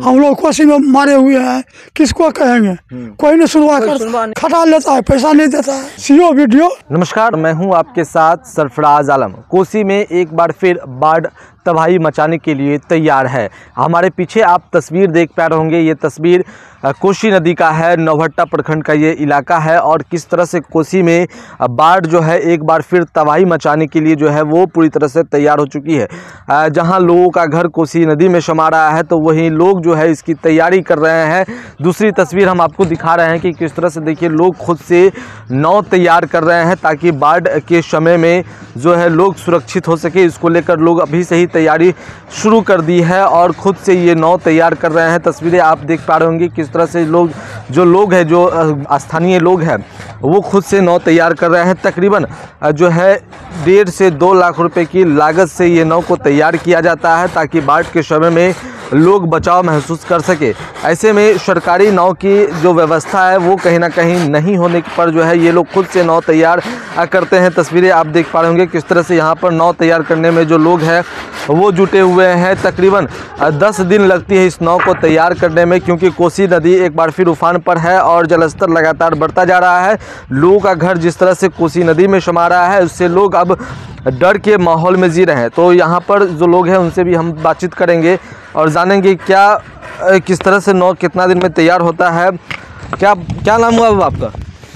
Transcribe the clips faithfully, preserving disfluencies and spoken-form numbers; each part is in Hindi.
हम लोग कोसी में मारे हुए हैं, किसको कहेंगे? कोई नहीं सुनवाई करता, खटा लेता है, पैसा नहीं देता है। CO video. नमस्कार, मैं हूं आपके साथ सरफराज आलम। कोसी में एक बार फिर बाढ़ तबाही मचाने के लिए तैयार है। हमारे पीछे आप तस्वीर देख पा रहे होंगे, ये तस्वीर कोसी नदी का है। नौहट्टा प्रखंड का ये इलाका है और किस तरह से कोसी में बाढ़ जो है एक बार फिर तबाही मचाने के लिए जो है वो पूरी तरह से तैयार हो चुकी है। जहां लोगों का घर कोसी नदी में समा रहा है तो वहीं लोग जो है इसकी तैयारी कर रहे हैं। दूसरी तस्वीर हम आपको दिखा रहे हैं कि किस तरह से देखिए लोग खुद से नाव तैयार कर रहे हैं ताकि बाढ़ के समय में जो है लोग सुरक्षित हो सके। इसको लेकर लोग अभी से ही तैयारी शुरू कर दी है और खुद से ये नाव तैयार कर रहे हैं। तस्वीरें आप देख पा रहे होंगे किस तरह से लोग जो लोग हैं जो स्थानीय लोग हैं वो खुद से नाव तैयार कर रहे हैं। तकरीबन जो है डेढ़ से दो लाख रुपए की लागत से ये नाव को तैयार किया जाता है ताकि बाढ़ के समय में लोग बचाव महसूस कर सके। ऐसे में सरकारी नाव की जो व्यवस्था है वो कहीं ना कहीं नहीं होने पर जो है ये लोग खुद से नाव तैयार करते हैं। तस्वीरें आप देख पा रहे होंगे किस तरह से यहाँ पर नाव तैयार करने में जो लोग हैं वो जुटे हुए हैं। तकरीबन दस दिन लगती है इस नाव को तैयार करने में, क्योंकि कोसी नदी एक बार फिर उफान पर है और जलस्तर लगातार बढ़ता जा रहा है। लोगों का घर जिस तरह से कोसी नदी में समा रहा है उससे लोग अब डर के माहौल में जी रहे हैं। तो यहाँ पर जो लोग हैं उनसे भी हम बातचीत करेंगे और जानेंगे क्या किस तरह से नाव कितना दिन में तैयार होता है। क्या क्या नाम हुआ आपका?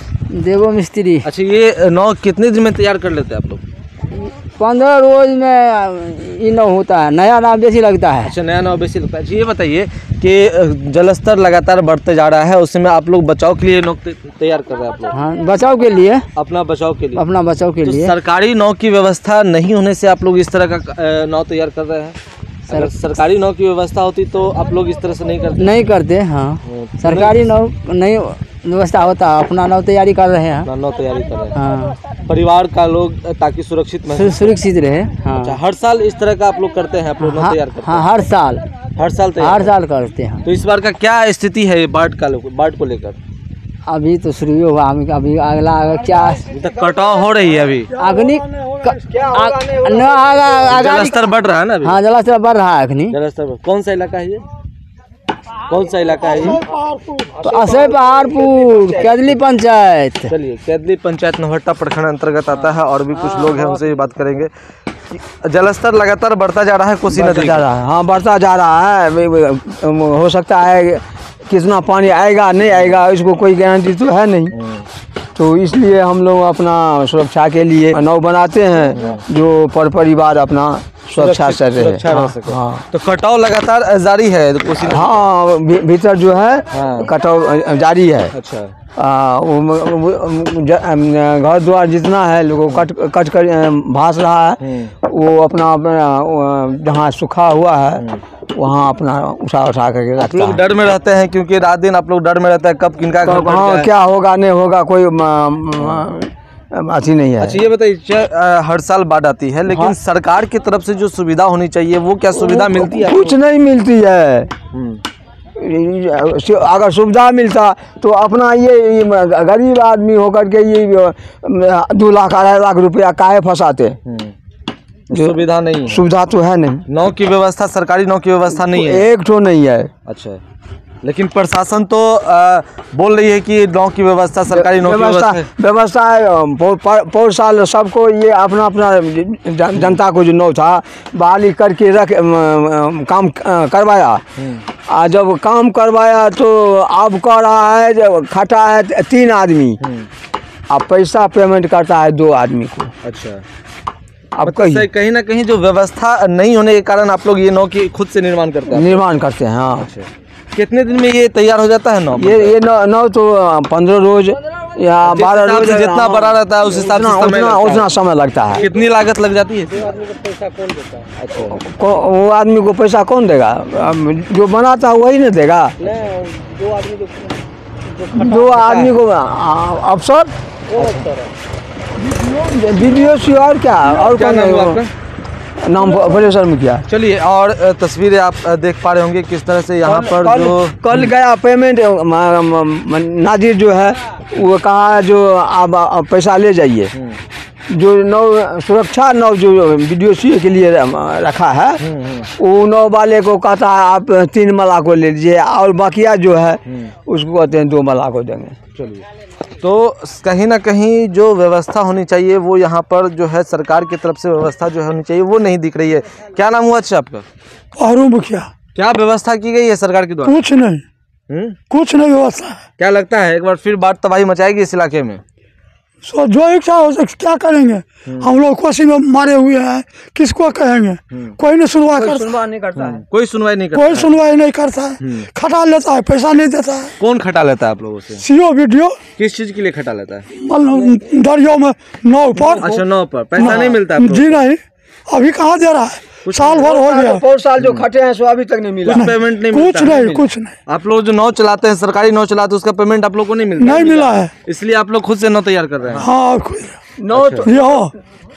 देवो मिस्त्री। अच्छा, ये नाव कितने दिन में तैयार कर लेते हैं आप लोग? पंद्रह रोज में ये नाव होता है। नया नाव बेसी लगता है। अच्छा, नया नाव बेसी लगता है। ये बताइए कि जलस्तर लगातार बढ़ते जा रहा है, उसमें आप लोग बचाव के लिए नाव तैयार कर रहे हैं आप लोग? हाँ, बचाव के लिए। अपना बचाव के लिए? अपना बचाव के तो लिए। सरकारी नाव की व्यवस्था नहीं होने से आप लोग इस तरह का नाव तैयार कर रहे हैं? अगर सरकारी नाव की व्यवस्था होती तो आप लोग इस तरह से नहीं करते? नहीं करते। हाँ, सरकारी नाव नहीं व्यवस्था होता, अपना नाव तैयारी कर रहे हैं। नाव तैयारी कर रहे हैं। हाँ, परिवार का लोग ताकि सुरक्षित महसूस सुरक्षित रहे। हाँ। अच्छा, हर साल इस तरह का आप लोग करते हैं? आप लोग नाव तैयार करते हैं? हाँ, हर साल हर साल तैयार हर साल करते हैं। तो इस बार का क्या स्थिति है बाढ़ का बाढ़ को लेकर? अभी तो शुरू हुआ, अभी अगला क्या तो कटाव हो रही है अभी? अग्नि जलस्तर बढ़ रहा है ना अभी? हाँ, जलस्तर बढ़ रहा है अग्नि। जलस्तर। कौन सा इलाका है ये? कौन सा इलाका है ये? तो असय पहाड़पुर कैदली पंचायत। चलिए, कैदली पंचायत नौहट्टा प्रखंड अंतर्गत आता है और भी कुछ लोग हैं उनसे भी बात करेंगे। जलस्तर लगातार बढ़ता जा रहा है कोसी नदी का? हाँ, बढ़ता जा रहा है। हो सकता है कितना पानी आएगा नहीं आएगा इसको कोई गारंटी तो है नहीं, तो इसलिए हम लोग अपना सुरक्षा के लिए नाव बनाते हैं जो पर परिवार अपना सुरक्षा से रहे। हाँ, हाँ। तो कटाव लगातार जारी है कोसी? हाँ, भीतर जो है कटाव जारी है। अच्छा। घर द्वार जितना है लोगों कट कट कर भास रहा है, वो अपना अपना जहाँ सूखा हुआ है वहाँ अपना उठा उठा करके रखता है। आप लोग डर में रहते हैं क्योंकि रात दिन आप लोग डर में रहते हैं कब किनका घर हाँ, क्या होगा नहीं होगा कोई अच्छी नहीं है। अच्छा, ये बताइए हर साल बाढ़ आती है लेकिन हाँ? सरकार की तरफ से जो सुविधा होनी चाहिए वो क्या सुविधा मिलती है? कुछ नहीं मिलती है। अगर सुविधा मिलता तो अपना ये गरीब आदमी होकर के ये दो लाख अढ़ाई लाख रुपया काहे फंसाते? सुविधा नहीं है। सुविधा तो है नहीं। नाव की व्यवस्था, सरकारी नाव की व्यवस्था नहीं है, एक तो नहीं है। अच्छा, लेकिन प्रशासन तो आ, बोल रही है कि नाव की व्यवस्था, सरकारी नाव की व्यवस्था व्यवस्था है। पौर साल सबको ये अपना अपना जनता को जो नाव था बहाली करके रख काम करवाया। आ जब काम करवाया तो अब कह रहा है जब खटा है तीन आदमी, अब पैसा पेमेंट करता है दो आदमी को। अच्छा, अब कहीं कहीं ना कहीं जो व्यवस्था नहीं होने के कारण आप लोग ये नाव की खुद से निर्माण करते हैं? निर्माण करते हैं। हाँ। अच्छा, कितने दिन में ये तैयार हो जाता है नाव? ये ये नाव तो पंद्रह रोज या बारह रोज, जितना बड़ा रहता है उस हिसाब से उतना उतना समय लगता है। कितनी लागत लग जाती है? पैसा कौन देता है? अच्छा, वो आदमी को पैसा कौन देगा? जो बनाता है वही नहीं देगा। दो आदमी को दो आदमी को अफसर वीडियो सी और क्या और क्या नाम हुआ आपका? नाम बलेश्वर मुखिया। चलिए, और तस्वीरें आप देख पा रहे होंगे किस तरह से यहाँ पर कल, जो कल गया पेमेंट नाजिर जो है वो कहा जो आप पैसा ले जाइए, जो नाव सुरक्षा नाव जो वीडियो सी के लिए रखा है, वो नाव वाले को कहता है आप तीन मला को ले लीजिए और बाकिया जो है उसको कहते हैं दो मला को देंगे। चलिए, तो कहीं ना कहीं जो व्यवस्था होनी चाहिए वो यहाँ पर जो है सरकार की तरफ से व्यवस्था जो है होनी चाहिए वो नहीं दिख रही है। क्या नाम हुआ अच्छा आपका? पारू मुखिया। क्या व्यवस्था की गई है सरकार के द्वारा? कुछ नहीं, हम्म कुछ नहीं व्यवस्था है। क्या लगता है एक बार फिर बाढ़ तबाही मचाएगी इस इलाके में? सो जो इच्छा हो सके क्या करेंगे, हम लोग कोसी में मारे हुए हैं, किसको कहेंगे? कोई नहीं सुनवाई करता, सुनवाई नहीं करता है, कोई सुनवाई नहीं करता कोई सुनवाई नहीं करता है, खटा लेता है, पैसा नहीं देता है। कौन खटा लेता है आप लोगों से? CO video. किस चीज के लिए खटा लेता है? दरियो में नाव पर। अच्छा, नाव पर पैसा नहीं मिलता है? जी नहीं, अभी कहाँ दे रहा है, साल भर हो गया, पाँच साल जो खटे हैं सो अभी तक नहीं मिला, कुछ पेमेंट नहीं कुछ मिलता? नहीं, कुछ नहीं। आप लोग जो नाव चलाते हैं, सरकारी नाव चलाते हैं, उसका पेमेंट आप लोग को नहीं मिलता? नहीं मिला है, इसलिए आप लोग खुद से नाव तैयार कर रहे हैं? हाँ, नाव तो यो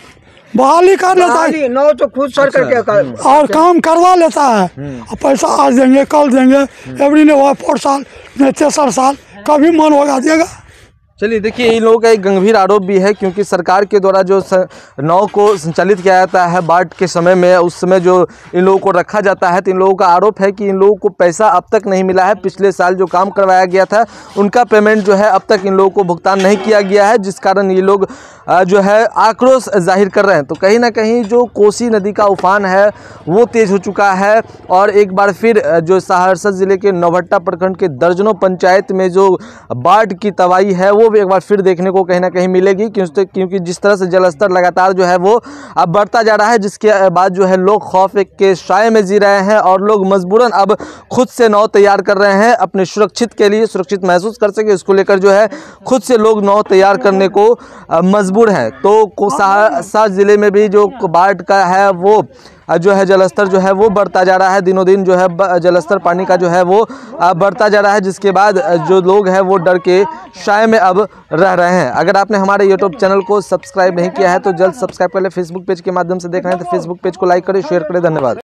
बहाली कर लेता है नाव तो खुद सर करके कर, और काम करवा लेता है, और पैसा आज देंगे कल देंगे, एवरी ने हुआ फोर साल नहीं तेसर साल कभी मन होगा देगा। चलिए, देखिए इन लोगों का एक गंभीर आरोप भी है क्योंकि सरकार के द्वारा जो नाव को संचालित किया जाता है बाढ़ के समय में, उस समय जो इन लोगों को रखा जाता है, तो इन लोगों का आरोप है कि इन लोगों को पैसा अब तक नहीं मिला है। पिछले साल जो काम करवाया गया था उनका पेमेंट जो है अब तक इन लोगों को भुगतान नहीं किया गया है, जिस कारण ये लोग जो है आक्रोश जाहिर कर रहे हैं। तो कहीं ना कहीं जो कोसी नदी का उफान है वो तेज़ हो चुका है और एक बार फिर जो सहरसा ज़िले के नौभट्टा प्रखंड के दर्जनों पंचायत में जो बाढ़ की तबाही है वो भी एक बार फिर देखने को कहीं ना कहीं मिलेगी, क्योंकि क्योंकि जिस तरह से जलस्तर लगातार जो है वो अब बढ़ता जा रहा है, जिसके बाद जो है लोग खौफ के साए में जी रहे हैं और लोग मजबूरन अब खुद से नाव तैयार कर रहे हैं अपने सुरक्षित के लिए, सुरक्षित महसूस कर सके इसको लेकर जो है खुद से लोग नाव तैयार करने को मजबूर हैं। तो सहरसा जिले में भी जो बाढ़ का है वो जो है जलस्तर जो है वो बढ़ता जा रहा है, दिनों दिन जो है जलस्तर पानी का जो है वो बढ़ता जा रहा है, जिसके बाद जो लोग हैं वो डर के साए में अब रह रहे हैं। अगर आपने हमारे यूट्यूब चैनल को सब्सक्राइब नहीं किया है तो जल्द सब्सक्राइब कर ले। फेसबुक पेज के माध्यम से देख रहे हैं तो फेसबुक पेज को लाइक करें, शेयर करें। धन्यवाद।